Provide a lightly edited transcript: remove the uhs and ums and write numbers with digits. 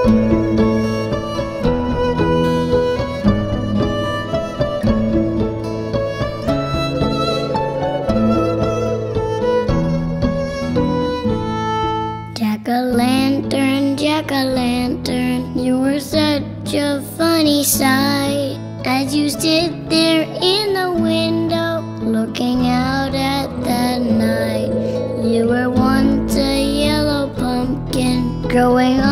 Jack-o'-lantern, you were such a funny sight. As you stood there in the window, looking out at the night. You were once a yellow pumpkin, growing